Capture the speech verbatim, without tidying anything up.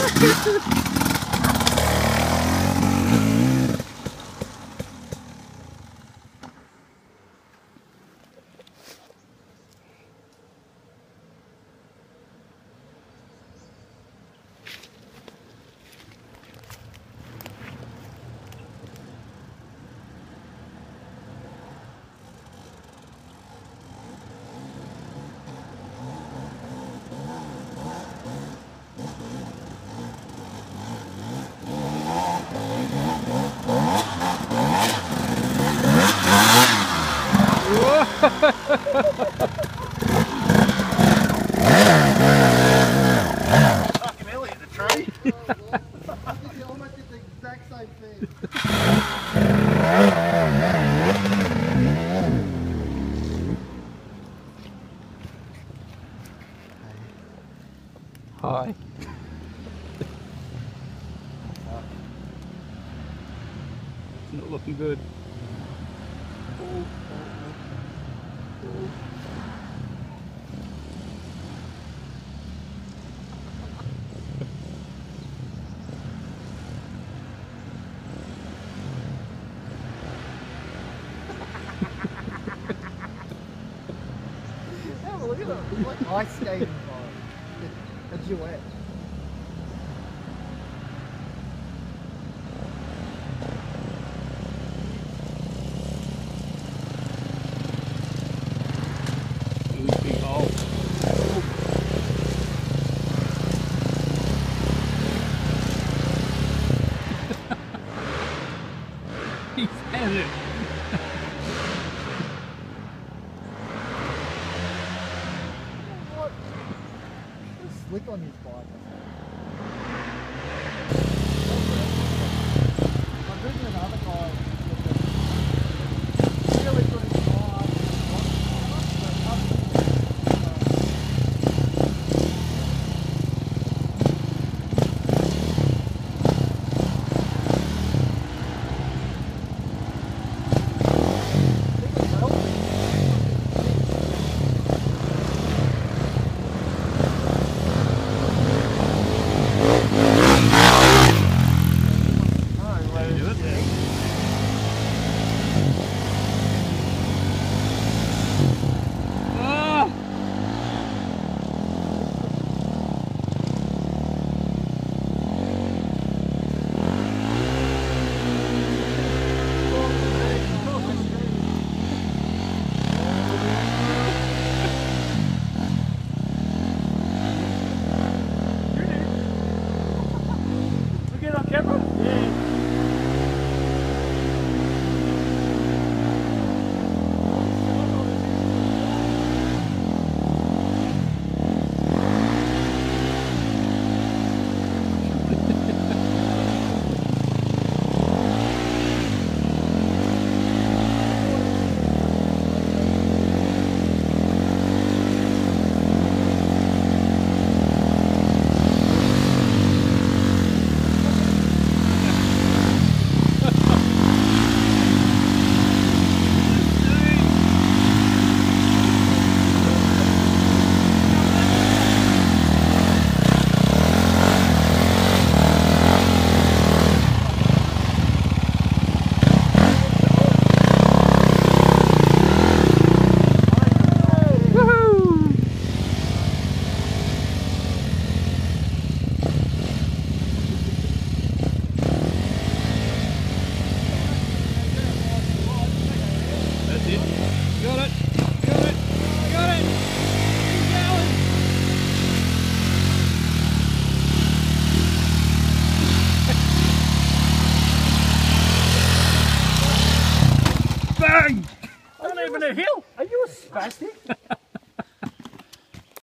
Fucking Elliot, the tree. You almost did the exact same thing. Hi. It's not looking good. Have a look at it. It's like ice skating vibe. A duet. Big hole. He's had it. What? There's slick on his bike. I'm reading another guy. Really good at his bike. Bang! Not even a hill. Are you a spastic?